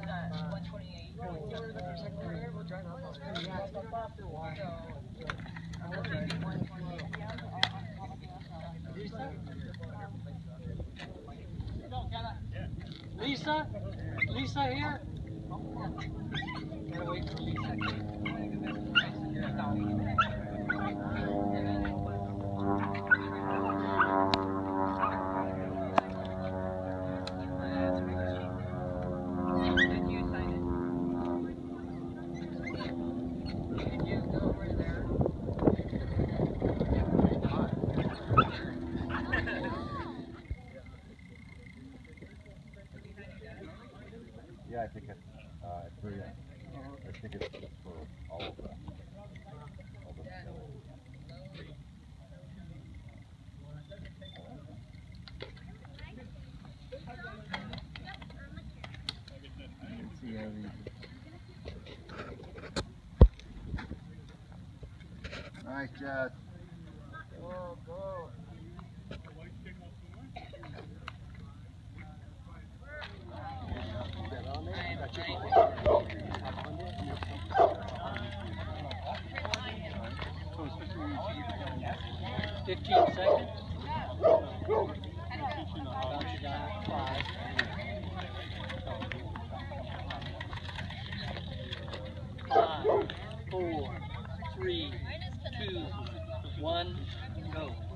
Lisa? Lisa here? Gotta wait for Lisa. Yeah, I think it's for I think it's for all of them. All the together. Nice, Jess. Go, go. Seconds. 5, 4, 3, 2, 1, go.